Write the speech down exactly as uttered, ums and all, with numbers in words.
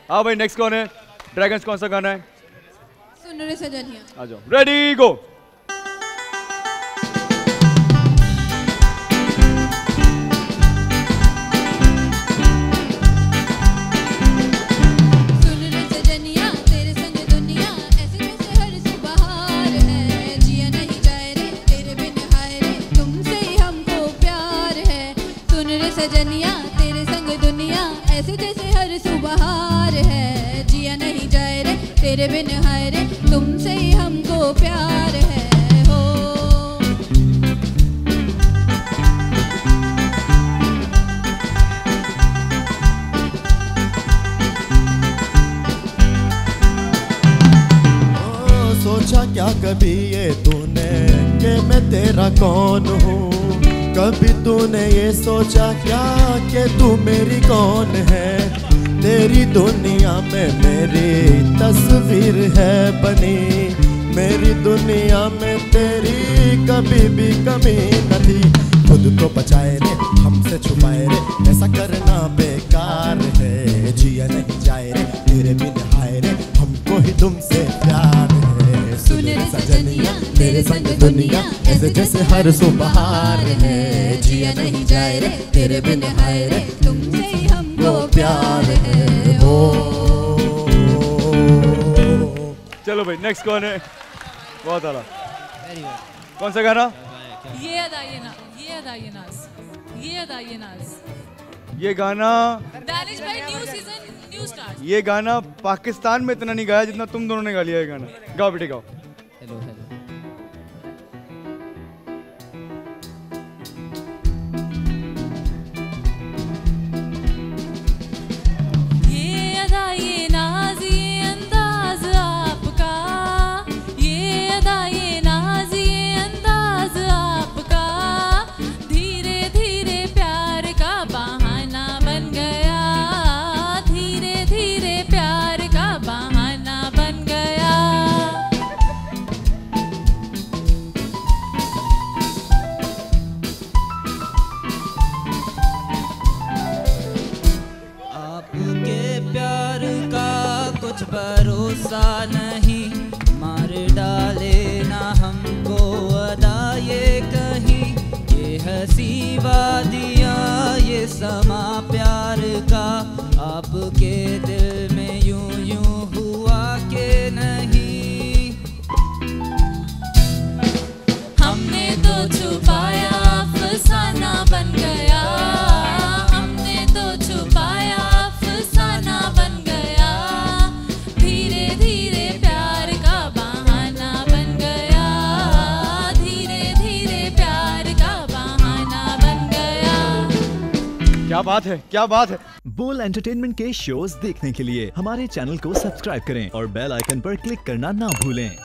हाँ भाई नेक्स्ट कौन है? ड्रैगन्स कौन सा गाना है? सुन रे सजनिया। आ जाओ, रेडी गो। सजनिया तेरे संग दुनिया ऐसे जैसे हर सुबहार है, जिया नहीं जाए रे तेरे बिन हाय रे, तुमसे ही हमको प्यार है हो। ओ, सोचा क्या कभी ये तूने कि मैं तेरा कौन हूँ? कभी तूने ये सोचा क्या कि तू मेरी कौन है? तेरी दुनिया में मेरी तस्वीर है बनी, मेरी दुनिया में तेरी कभी भी कमी न थी। खुद को बचाए रे हमसे छुपाए रे, ऐसा करना बेकार है, जिया नहीं जाए रे तेरे बिन हाय रे, हमको ही तुमसे प्यार है। सुन रे सजनिया तेरे संग दुनिया ऐसे जैसे हर सुबहार है, जिया नहीं जाए रे तेरे बिन हाय रे, तुमसे ही हमको प्यार है हो। चलो भाई नेक्स्ट कौन है? बहुत आला। कौन सा गाना? ये अदा ये ना, ये अदा ये नाज, ये अदा ये नाज। ये गाना दानिश भाई न्यू सीजन न्यू स्टार्ट। ये गाना पाकिस्तान में इतना नहीं गाया जितना तुम दोनों ने गा लिया ये गाना। गाओ बेटे गाओ। Hello hello. ये अदा ये नाज ये अंदाज आपका, ये अदा ये नाज ये अंदाज आपका, धीरे धीरे प्यार का बहाना बन गया, धीरे धीरे प्यार का बहाना बन गया। आपके प्यार का कुछ भरोसा नहीं, मार डाले ना हमको अदा ये कहीं, ये हंसी वादियाँ ये समा प्यार का, आपके दिल में यूं यूं हुआ के नहीं। हमने तो छुपाया अफसाना बन गया, हमने तो छुपाया अफसाना बन गया, धीरे धीरे प्यार का बहाना बन गया, धीरे धीरे प्यार का बहाना बन गया। क्या बात है, क्या बात है। बोल एंटरटेनमेंट के शोज देखने के लिए हमारे चैनल को सब्सक्राइब करें और बेल आइकन पर क्लिक करना ना भूलें।